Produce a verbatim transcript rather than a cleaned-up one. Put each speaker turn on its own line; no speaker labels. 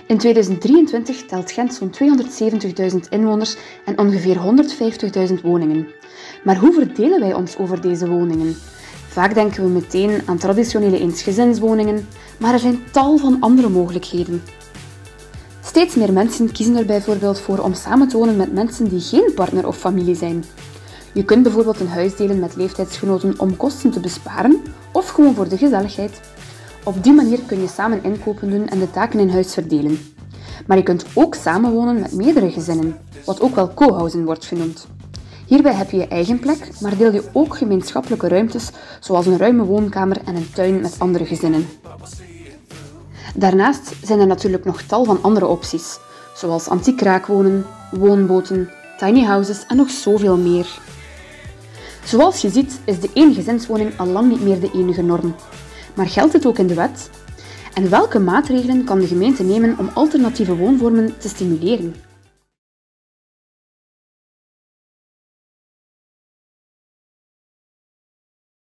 In tweeduizend drieëntwintig telt Gent zo'n tweehonderdzeventigduizend inwoners en ongeveer honderdvijftigduizend woningen. Maar hoe verdelen wij ons over deze woningen? Vaak denken we meteen aan traditionele eensgezinswoningen, maar er zijn tal van andere mogelijkheden. Steeds meer mensen kiezen er bijvoorbeeld voor om samen te wonen met mensen die geen partner of familie zijn. Je kunt bijvoorbeeld een huis delen met leeftijdsgenoten om kosten te besparen of gewoon voor de gezelligheid. Op die manier kun je samen inkopen doen en de taken in huis verdelen. Maar je kunt ook samenwonen met meerdere gezinnen, wat ook wel co-housen wordt genoemd. Hierbij heb je je eigen plek, maar deel je ook gemeenschappelijke ruimtes, zoals een ruime woonkamer en een tuin met andere gezinnen. Daarnaast zijn er natuurlijk nog tal van andere opties, zoals antiek kraakwonen, woonboten, tiny houses en nog zoveel meer. Zoals je ziet is de eengezinswoning al lang niet meer de enige norm. Maar geldt dit ook in de wet? En welke maatregelen kan de gemeente nemen om alternatieve woonvormen te stimuleren?